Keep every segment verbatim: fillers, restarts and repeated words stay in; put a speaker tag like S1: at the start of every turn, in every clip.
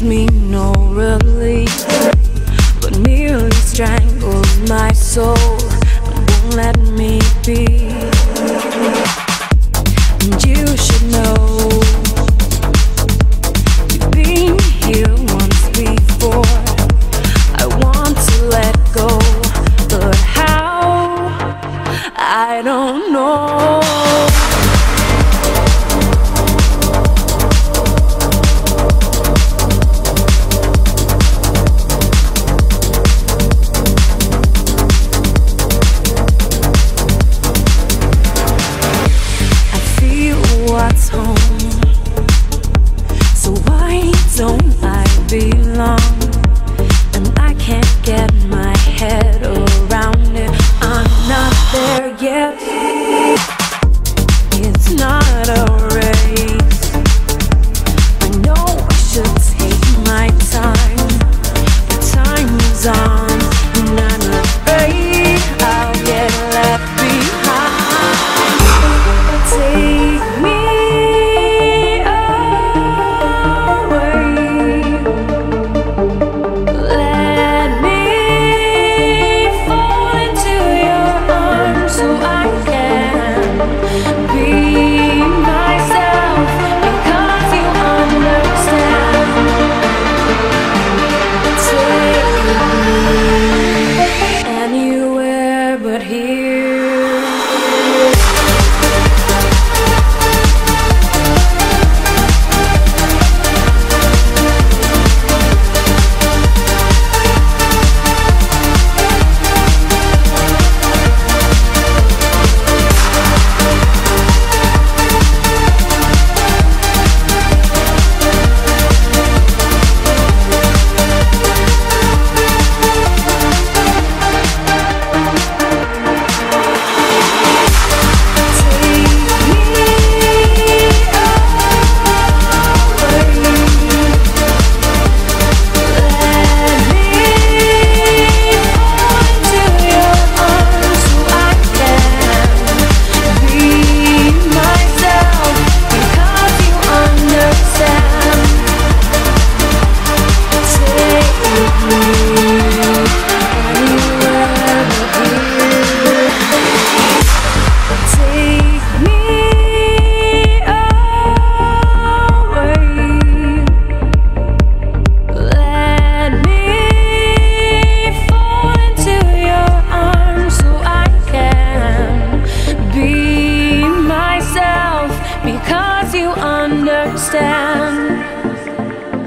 S1: gives me no relief, but nearly strangles my soul and won't let me be. And you should know, you've been here once before. I want to let go, but how? I don't know. What's home? So why don't I belong? And I can't get my head around it. I'm not there yet. It's not a race. I know I should take my time, but time is on, and I'm afraid I'll get left behind. Take me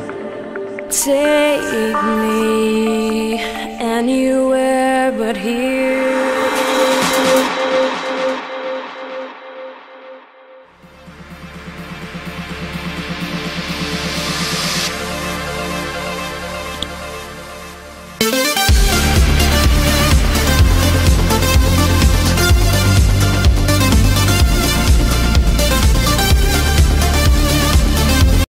S1: take me anywhere but here.